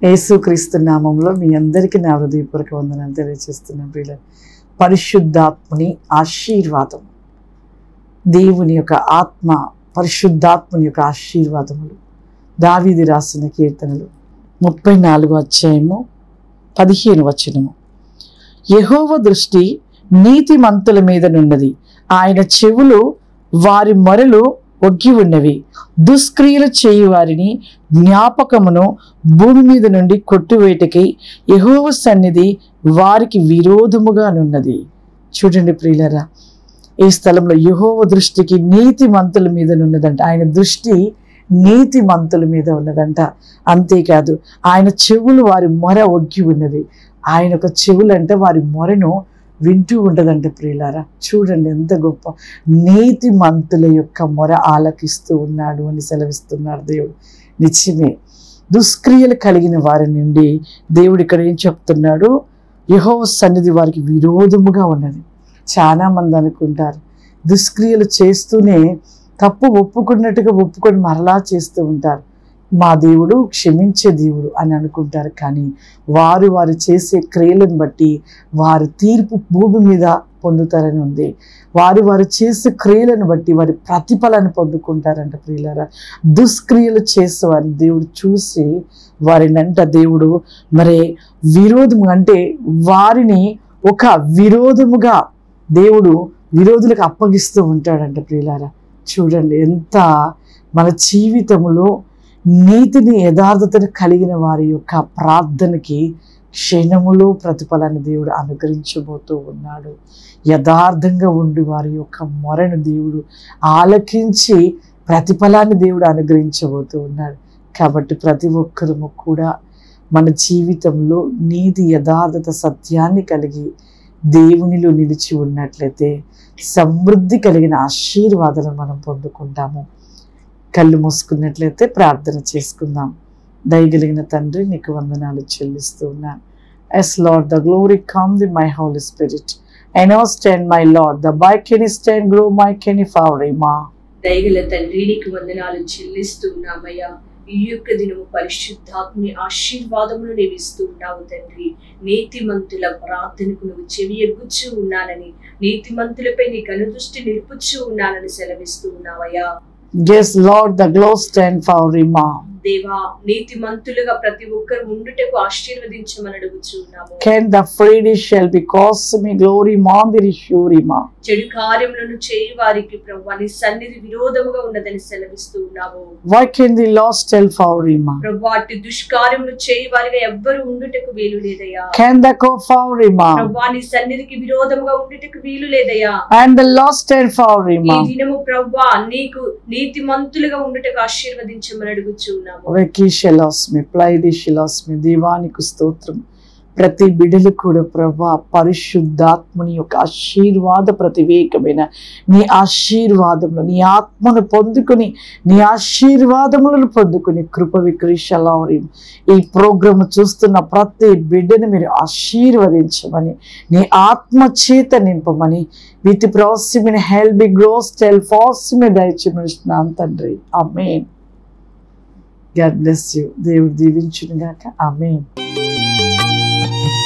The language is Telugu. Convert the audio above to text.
యేసుక్రీస్తు నామములో మీ అందరికీ నా హృదయపూర్వక వందనాలు తెలియజేస్తున్నాను. ప్రియులారా, పరిశుద్ధాత్మని ఆశీర్వాదం, దేవుని యొక్క ఆత్మ, పరిశుద్ధాత్మని యొక్క ఆశీర్వాదములు. దావీదు రాసిన కీర్తనలు 34వ అధ్యాయము 15వ వచనము. యెహోవా దృష్టి నీతిమంతుల మీద నున్నది, ఆయన చెవులు వారి మొరలు ఒగ్గి ఉన్నవి. దుష్క్రియలు చేయు వారిని జ్ఞాపకమును భూమి మీద నుండి కొట్టివేటకై యెహోవా సన్నిధి వారికి విరోధముగా నున్నది. చూడండి ప్రియులారా, ఈ స్థలంలో యెహోవా దృష్టికి నీతిమంతుల మీద ఉన్నదంట. ఆయన దృష్టి నీతిమంతుల మీద ఉన్నదంట. అంతేకాదు, ఆయన చెవులు వారి మొర ఒగ్గి ఉన్నవి. ఆయన యొక్క చెవులు అంటే వారి మొరను వింటూ ఉంటుందంట. ప్రియులారా, చూడండి ఎంత గొప్ప, నీతిమంతుల యొక్క మొర ఆలకిస్తూ ఉన్నాడు అని సెలవిస్తున్నాడు దేవుడు. నిజమే, దుష్క్రియలు కలిగిన వారి నుండి దేవుడు ఇక్కడ ఏం చెప్తున్నాడు? యెహోవా సన్నిధి వారికి విరోధముగా ఉన్నది. చాలా మంది అనుకుంటారు దుష్క్రియలు చేస్తూనే తప్పు ఒప్పుకున్నట్టుగా ఒప్పుకొని మరలా చేస్తూ ఉంటారు. మా దేవుడు క్షమించే దేవుడు అని అనుకుంటారు. కానీ వారు చేసే క్రియలను బట్టి వారి తీర్పు భూమి మీద పొందుతారని ఉంది. వారు చేసే క్రియలను బట్టి వారి ప్రతిఫలాన్ని పొందుకుంటారంట. ప్రియులారా, దుష్క్రియలు చేసేవారిని దేవుడు చూసి వారినంట దేవుడు మరి విరోధము అంటే వారిని ఒక విరోధముగా దేవుడు విరోధులకు అప్పగిస్తూ ఉంటాడంట. ప్రియులారా, చూడండి ఎంత మన జీవితంలో నీతిని యథార్థతను కలిగిన వారి యొక్క ప్రార్థనకి క్షణములో ప్రతిఫలాన్ని దేవుడు అనుగ్రహించబోతూ ఉన్నాడు. యథార్థంగా ఉండి వారి యొక్క మొరను దేవుడు ఆలకించి ప్రతిఫలాన్ని దేవుడు అనుగ్రహించబోతూ ఉన్నాడు. కాబట్టి ప్రతి ఒక్కరము కూడా మన జీవితంలో నీతి యథార్థత సత్యాన్ని కలిగి దేవునిలో నిలిచి ఉన్నట్లయితే సమృద్ధి కలిగిన ఆశీర్వాదాలను మనం పొందుకుంటాము. కళ్ళు మూసుకున్నట్లయితే ప్రార్థన చేసుకుందాం. దయగలిగిన తండ్రి, నీకు వందనాలు చెల్లిస్తూ ఉన్నాను. As Lord, the glory come in my Holy Spirit. I now stand, my Lord, the by can stand, grow my can favorima. దయగల తండ్రి, నీకు వందనాలు చెల్లిస్తూ ఉన్నామయ్యా. ఈ యొక్క దినము పరిశుద్ధాత్మని ఆశీర్వాదమును నీవు ఇస్తూ ఉన్నావు తండ్రి. నీతిమంతుల ప్రార్థనకు నువ్వు చెవి ఎగ్గుచ్చు ఉన్నానని, నీతిమంతులపై నీ కనుదృష్టి నిలుపుచ్చు ఉన్నానని సెలవిస్తూ ఉన్నావయ్యా. Yes, Lord, the glory stand favorima. దేవా, నీతిమంతులుగా ప్రతి ఒక్కరు ఉండుటకు ఆశీర్వదించమని అడుగుచున్నాము. Can the freely shall be cause me glory mandiri shurima. చెడు కార్యములను చేయు వారికి ప్రభువా నీ సన్నిధి విరోధముగా ఉన్నదని సెలవిస్తూ ఉన్నావు. Why can the lost tell favorima? ప్రభువా అట్టి దుష్కార్యములు చేయు వారిగా ఎవ్వరు ఉండుటకు వీలు లేదయ్యా. Can the go favorima? ప్రభువా నీ సన్నిధికి విరోధముగా ఉండుటకు వీలు లేదయ్యా. And the lost tell favorima. ఈ దినము ప్రభువా నీకు నీతిమంతులుగా ఉండుటకు ఆశీర్వదించమని అడుగుచున్నాము. వెకిషలాస్మి ప్లైడిషలాస్మి దేవానికి స్తోత్రం. ప్రతి బిడ్డలు కూడా ప్రభా పరిశుద్ధాత్మని యొక్క ఆశీర్వాద ప్రతివేకమైన నీ ఆశీర్వాదములు, నీ ఆత్మను పొందుకొని, నీ ఆశీర్వాదములను పొందుకొని కృప విక్రీషలారి ఈ ప్రోగ్రామ్ చూస్తున్న ప్రతి బిడ్డను మీరు ఆశీర్వదించమని, నీ ఆత్మ చేత నింపమని, విత్ ప్రాసిమిన్ హెల్ బి గ్రోస్ టెల్ ఫాసిమి దయచేస్తున్నాను తండ్రి. ఆమేన్. God bless you. దేవుడు దీవించును గాక. ఆమేన్.